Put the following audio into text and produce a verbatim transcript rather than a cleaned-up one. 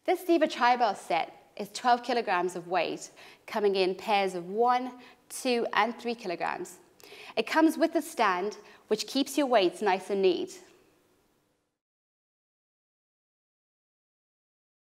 This ZIVA Tribell set is twelve kilograms of weight, coming in pairs of one, two, and three kilograms. It comes with a stand, which keeps your weights nice and neat.